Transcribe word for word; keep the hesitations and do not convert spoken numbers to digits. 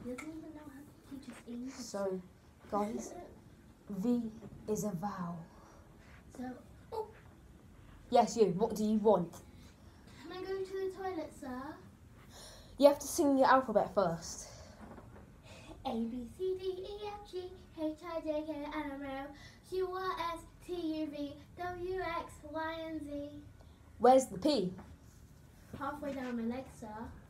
He doesn't even know how to teach us English. So, guys, V is a vowel. So, oh, Yes, you. What do you want? can I go to the toilet, sir? You have to sing your alphabet first. A, B, C, D, E, F, G, H, I, J, K, L, M, N, O, Q, R, S, T, U, V, W, X, Y, and Z. Where's the P? Halfway down my leg, sir.